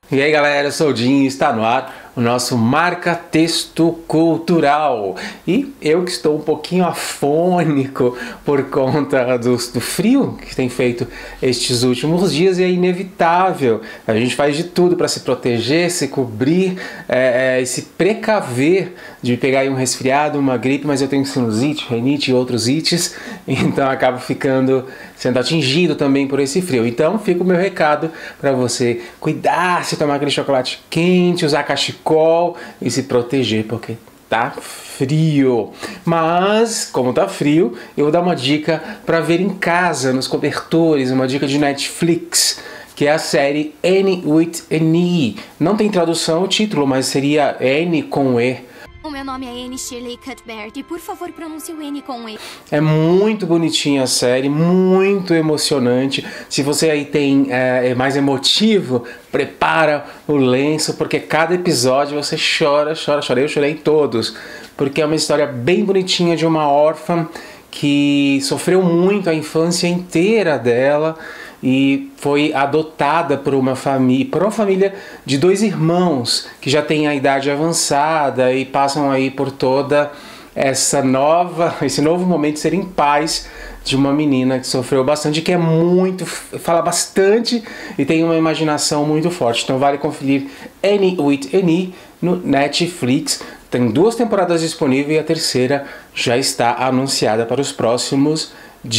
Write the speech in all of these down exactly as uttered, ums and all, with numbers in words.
E aí galera, eu sou o Dinho e está no ar o nosso Marca Texto Cultural. E eu que estou um pouquinho afônico por conta do, do frio que tem feito estes últimos dias, e é inevitável. A gente faz de tudo para se proteger, se cobrir é, é, e se precaver de pegar aí um resfriado, uma gripe, mas eu tenho sinusite, renite e outros ites, então acabo ficando sendo atingido também por esse frio. Então fica o meu recado para você cuidar, se tomar aquele chocolate quente, usar cachecol e se proteger, porque tá frio. Mas, como tá frio, eu vou dar uma dica para ver em casa, nos cobertores, uma dica de Netflix, que é a série Annie with an E. Não tem tradução o título, mas seria Annie com E. O meu nome é Annie Shirley Cuthbert e por favor pronuncie o N com E. É muito bonitinha a série, muito emocionante. Se você aí tem é, é mais emotivo, prepara o lenço, porque cada episódio você chora, chora, chora. Eu chorei em todos, porque é uma história bem bonitinha de uma órfã que sofreu muito a infância inteira dela e foi adotada por uma família, por uma família de dois irmãos que já têm a idade avançada e passam aí por toda essa nova, esse novo momento de serem pais de uma menina que sofreu bastante, que é muito, fala bastante e tem uma imaginação muito forte. Então vale conferir Annie with an E no Netflix. Tem duas temporadas disponíveis e a terceira já está anunciada para os próximos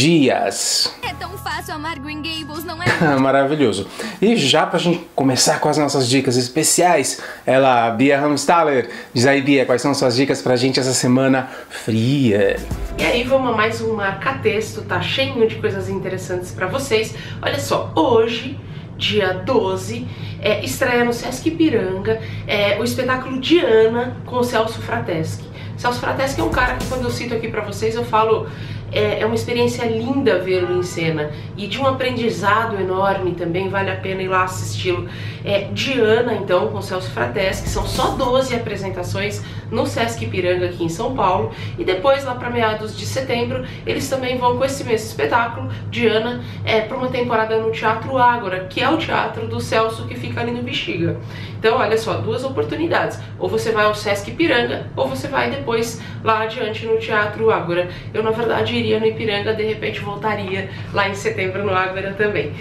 dias. É tão fácil amar Green Gables, não é? Maravilhoso. E já pra gente começar com as nossas dicas especiais, ela, Bia Hamstaller. Diz aí, Bia, quais são suas dicas pra gente essa semana fria? E aí, vamos a mais um Marca Texto, tá cheio de coisas interessantes pra vocês. Olha só, hoje, dia doze, é, estreia no Sesc Ipiranga é, o espetáculo Diana com o Celso Frateschi. Celso Frateschi é um cara que, quando eu cito aqui pra vocês, eu falo... É uma experiência linda vê-lo em cena e de um aprendizado enorme também, vale a pena ir lá assisti-lo. É, Diana, então, com Celso Frateschi, são só doze apresentações no Sesc Ipiranga aqui em São Paulo, e depois, lá para meados de setembro, eles também vão com esse mesmo espetáculo, Diana, é, para uma temporada no Teatro Ágora, que é o teatro do Celso que fica ali no Bexiga. Então, olha só, duas oportunidades, ou você vai ao Sesc Ipiranga, ou você vai depois lá adiante no Teatro Ágora. Eu, na verdade, iria no Ipiranga, de repente voltaria lá em setembro no Ágora também.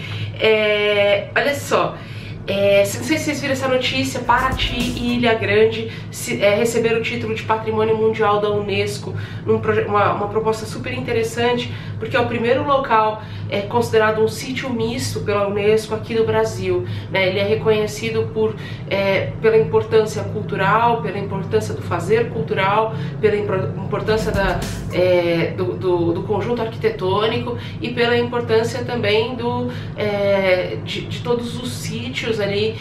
É, olha só, é, não sei se vocês viram essa notícia, Paraty e Ilha Grande se, é, receberam o título de Patrimônio Mundial da Unesco, num uma, uma proposta super interessante, porque é o primeiro local é, considerado um sítio misto pela Unesco aqui do Brasil, né? Ele é reconhecido por, é, pela importância cultural, pela importância do fazer cultural, pela importância da, é, do, do, do conjunto arquitetônico e pela importância também do, é, de, de todos os sítios ali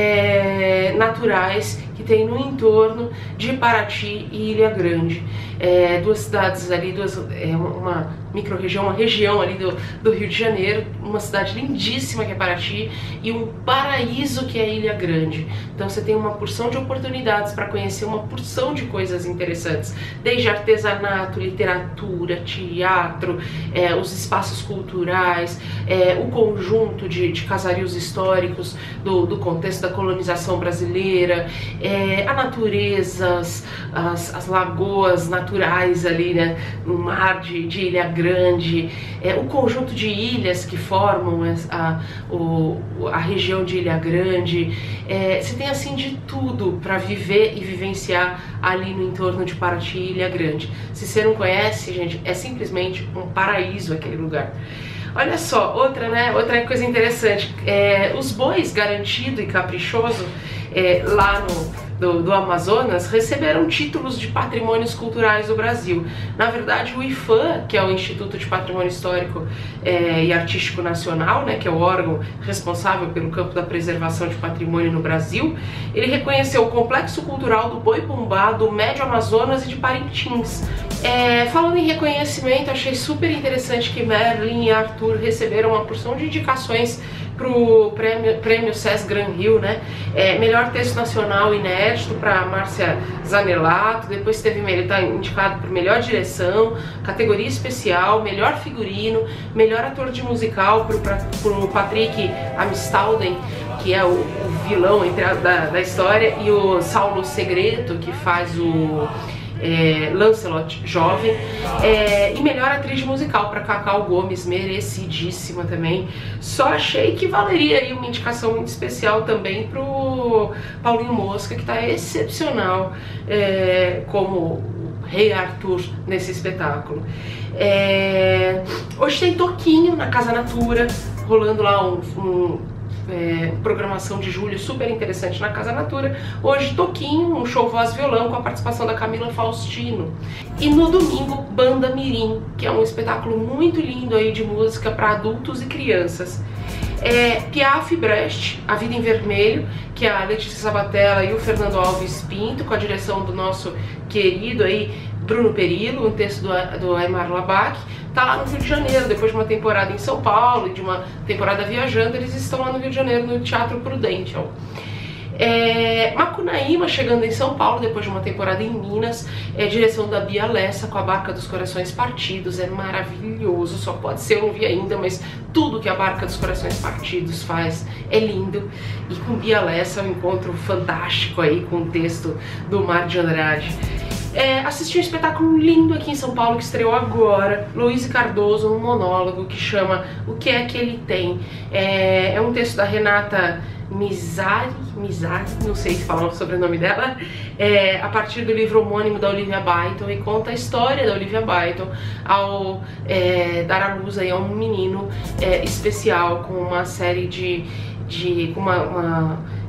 é, naturais que tem no entorno de Paraty e Ilha Grande. É, duas cidades ali, duas, é, uma micro-região, uma região ali do, do Rio de Janeiro, uma cidade lindíssima que é Paraty e um paraíso que é Ilha Grande. Então você tem uma porção de oportunidades para conhecer uma porção de coisas interessantes, desde artesanato, literatura, teatro, é, os espaços culturais, é, o conjunto de, de casarios históricos do, do contexto da colonização brasileira, é, a natureza, as, as, as lagoas naturais ali, né, no mar de, de Ilha Grande, é, o conjunto de ilhas que formam a, o, a região de Ilha Grande. É, você tem assim de tudo para viver e vivenciar ali no entorno de Paraty e Ilha Grande. Se você não conhece, gente, é simplesmente um paraíso aquele lugar. Olha só, outra, né, outra coisa interessante, é, os bois Garantido e Caprichoso, é, lá no Do, do Amazonas, receberam títulos de patrimônios culturais do Brasil. Na verdade, o IPHAN, que é o Instituto de Patrimônio Histórico é, e Artístico Nacional, né, que é o órgão responsável pelo campo da preservação de patrimônio no Brasil, ele reconheceu o complexo cultural do Boi-Bumbá, do Médio Amazonas e de Parintins. É, falando em reconhecimento, achei super interessante que Merlin e Arthur receberam uma porção de indicações para o prêmio, prêmio Sesc Gran Rio, né? É, melhor texto nacional inédito para Márcia Zanelato, depois teve, ele está indicado por melhor direção, categoria especial, melhor figurino, melhor ator de musical para o Patrick Amstalden, que é o, o vilão entre a, da, da história, e o Saulo Segreto, que faz o é, Lancelot jovem, é, e melhor atriz musical para Cacau Gomes, merecidíssima também. Só achei que valeria aí uma indicação muito especial também pro Paulinho Mosca, que está excepcional é, como Rei Arthur nesse espetáculo. É... Hoje tem Toquinho na Casa Natura, rolando lá um, um é, programação de julho super interessante na Casa Natura. Hoje Toquinho, um show voz violão com a participação da Camila Faustino. E no domingo, Banda Mirim, que é um espetáculo muito lindo aí de música para adultos e crianças. É, Piaf e Brecht, A Vida em Vermelho, que é a Letícia Sabatella e o Fernando Alves Pinto, com a direção do nosso querido aí Bruno Perillo, um texto do, do Aymar Labac. Tá lá no Rio de Janeiro, depois de uma temporada em São Paulo e de uma temporada viajando, eles estão lá no Rio de Janeiro, no Teatro Prudential. É, Macunaíma chegando em São Paulo depois de uma temporada em Minas, é direção da Bia Lessa com a Barca dos Corações Partidos, é maravilhoso, só pode ser, eu não vi ainda, mas tudo que a Barca dos Corações Partidos faz é lindo. E com Bia Lessa um encontro fantástico aí com o texto do Mar de Andrade. É, assisti um espetáculo lindo aqui em São Paulo que estreou agora, Luiz Cardoso, um monólogo que chama O Que É Que Ele Tem. É, é um texto da Renata Mizari, Mizari, não sei se falar o sobrenome dela, é, a partir do livro homônimo da Olivia Byton, e conta a história da Olivia Byton ao é, dar à luz aí a um menino é, especial com uma série de, de com uma, uma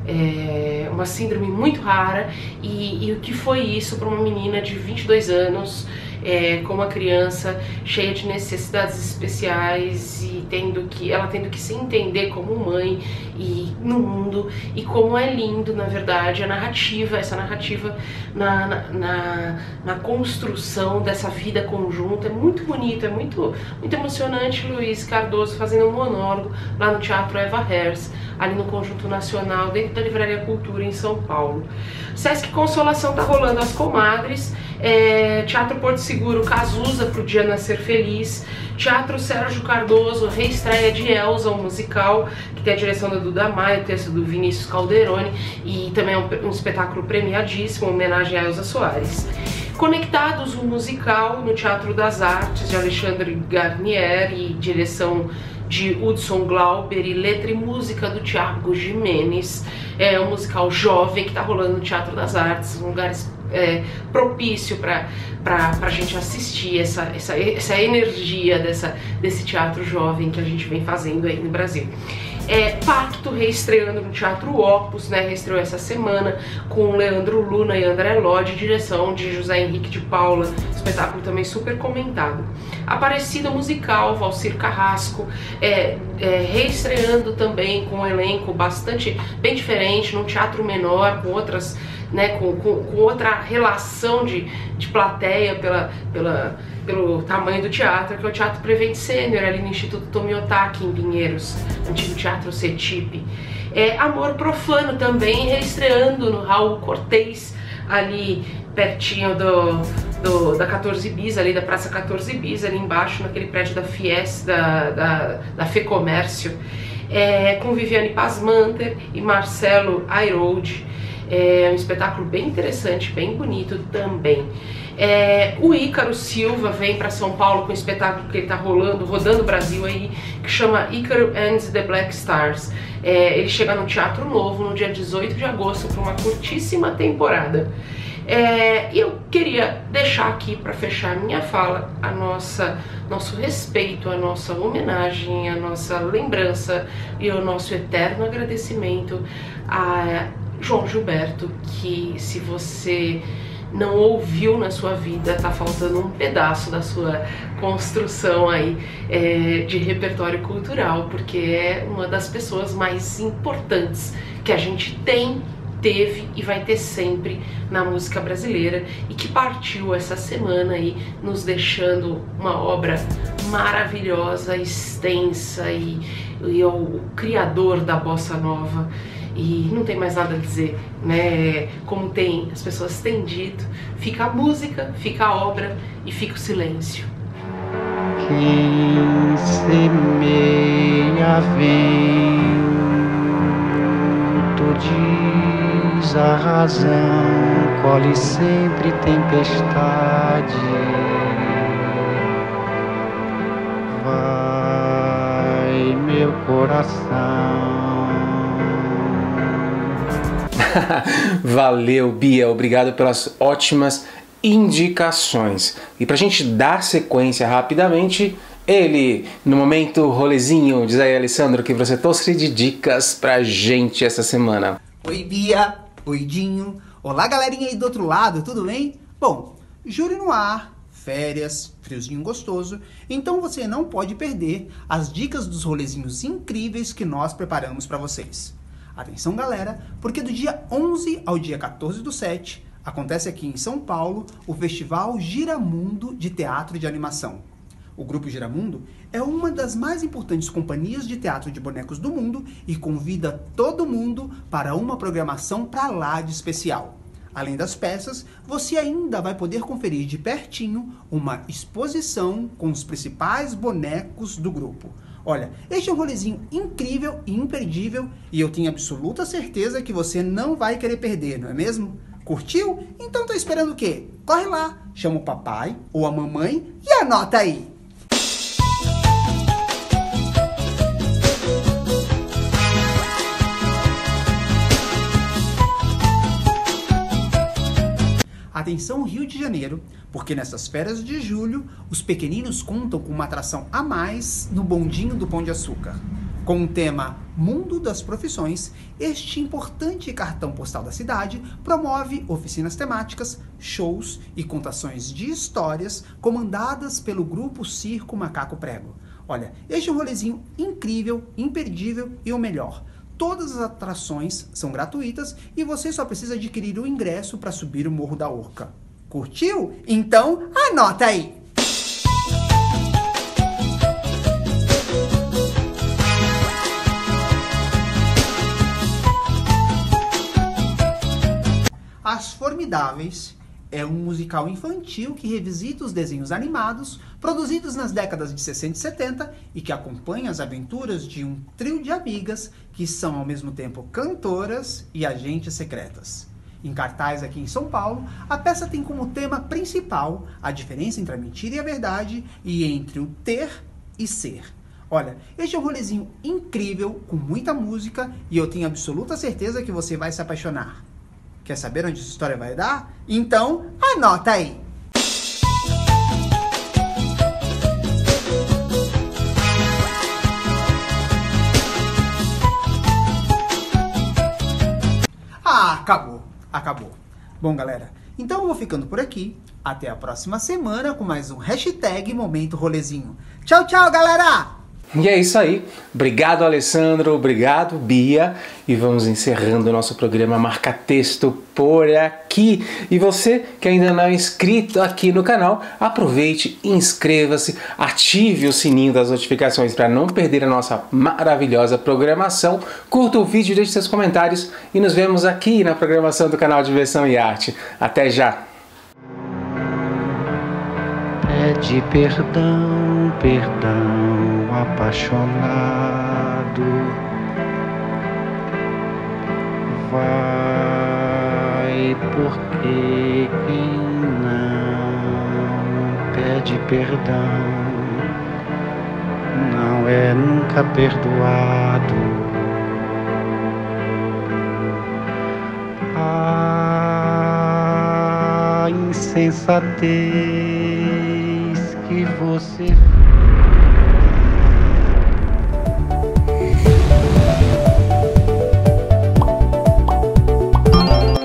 É uma síndrome muito rara, e, e o que foi isso para uma menina de vinte e dois anos, é, com uma criança cheia de necessidades especiais, e tendo que, ela tendo que se entender como mãe e no mundo, e como é lindo, na verdade, a narrativa, essa narrativa na, na, na, na construção dessa vida conjunta, é muito bonito, é muito, muito emocionante. Luiz Cardoso fazendo um monólogo lá no Teatro Eva Hers, ali no Conjunto Nacional, dentro da Livraria Cultura em São Paulo. Sesc Consolação tá rolando As Comadres, é, Teatro Porto Seguro Cazuza pro Dia Nascer Feliz, Teatro Sérgio Cardoso, reestreia de Elza, um musical que tem a direção da Duda Maia, o texto do Vinícius Calderoni, e também é um, um espetáculo premiadíssimo, uma homenagem a Elza Soares. Conectados, um musical no Teatro das Artes, de Alexandre Garnier, e direção de Hudson Glauber, e letra e música do Thiago Jimenez. É um musical jovem que está rolando no Teatro das Artes, um lugar é, propício para a gente assistir essa, essa, essa energia dessa, desse teatro jovem que a gente vem fazendo aí no Brasil. É, Pacto reestreando no Teatro Opus, né, reestreou essa semana com Leandro Luna e André Lodge, direção de José Henrique de Paula, espetáculo também super comentado. Aparecida musical, Valcir Carrasco, é, é, reestreando também com um elenco bastante bem diferente, num teatro menor, com outras, né, com, com, com outra relação de, de plateia pela, pela, pelo tamanho do teatro, que é o Teatro Prevent Sênior, ali no Instituto Tomiotaki, em Pinheiros, antigo Teatro Cetipe. É, Amor Profano também reestreando no Raul Cortez, ali pertinho do, do, da quatorze bis, ali da Praça quatorze bis, ali embaixo, naquele prédio da Fies, da, da, da Fecomércio, é, com Viviane Pasmanter e Marcelo Airoldi. É um espetáculo bem interessante, bem bonito também. É, o Ícaro Silva vem para São Paulo com um espetáculo que ele está rolando, rodando o Brasil aí, que chama Ícaro and the Black Stars. É, ele chega no Teatro Novo no dia dezoito de agosto para uma curtíssima temporada. É, eu queria deixar aqui para fechar minha fala a nossa, nosso respeito, a nossa homenagem, a nossa lembrança e o nosso eterno agradecimento a João Gilberto, que se você não ouviu na sua vida, tá faltando um pedaço da sua construção aí é, de repertório cultural, porque é uma das pessoas mais importantes que a gente tem, teve e vai ter sempre na música brasileira, e que partiu essa semana aí, nos deixando uma obra maravilhosa, extensa, e, e é o criador da bossa nova. E não tem mais nada a dizer, né? Como tem, as pessoas têm dito, fica a música, fica a obra e fica o silêncio. Quem semeia vem, diz a razão, colhe sempre tempestade. Vai, meu coração. Valeu, Bia, obrigado pelas ótimas indicações. E pra gente dar sequência rapidamente, ele, no momento rolezinho, diz aí, Alessandro, que você trouxe de dicas pra gente essa semana. Oi, Bia. Oi, Dinho. Olá, galerinha aí do outro lado, tudo bem? Bom, júri no ar, férias, friozinho gostoso, então você não pode perder as dicas dos rolezinhos incríveis que nós preparamos pra vocês. Atenção, galera, porque do dia onze ao dia quatorze do sete, acontece aqui em São Paulo o Festival Giramundo de Teatro de Animação. O Grupo Giramundo é uma das mais importantes companhias de teatro de bonecos do mundo e convida todo mundo para uma programação pra lá de especial. Além das peças, você ainda vai poder conferir de pertinho uma exposição com os principais bonecos do grupo. Olha, este é um rolezinho incrível e imperdível e eu tenho absoluta certeza que você não vai querer perder, não é mesmo? Curtiu? Então tá esperando o quê? Corre lá, chama o papai ou a mamãe e anota aí! Atenção Rio de Janeiro, porque nessas férias de julho, os pequeninos contam com uma atração a mais no bondinho do Pão de Açúcar. Com o tema Mundo das Profissões, este importante cartão postal da cidade promove oficinas temáticas, shows e contações de histórias comandadas pelo grupo Circo Macaco Prego. Olha, este é um rolezinho incrível, imperdível e o melhor. Todas as atrações são gratuitas e você só precisa adquirir o ingresso para subir o Morro da Urca. Curtiu? Então anota aí! As Formidáveis é um musical infantil que revisita os desenhos animados produzidos nas décadas de sessenta e setenta e que acompanha as aventuras de um trio de amigas que são ao mesmo tempo cantoras e agentes secretas. Em cartaz aqui em São Paulo, a peça tem como tema principal a diferença entre a mentira e a verdade e entre o ter e ser. Olha, este é um rolezinho incrível, com muita música e eu tenho absoluta certeza que você vai se apaixonar. Quer saber onde essa história vai dar? Então, anota aí! Ah, acabou, acabou. Bom, galera, então eu vou ficando por aqui. Até a próxima semana com mais um hashtag Momento Rolezinho. Tchau, tchau, galera! E é isso aí. Obrigado, Alessandro. Obrigado, Bia. E vamos encerrando o nosso programa Marca Texto por aqui. E você que ainda não é inscrito aqui no canal, aproveite, inscreva-se, ative o sininho das notificações para não perder a nossa maravilhosa programação. Curta o vídeo, deixe seus comentários e nos vemos aqui na programação do canal Diversão e Arte. Até já! Pede perdão, perdão, apaixonado. Vai, porque quem não pede perdão não é nunca perdoado. A insensatez que você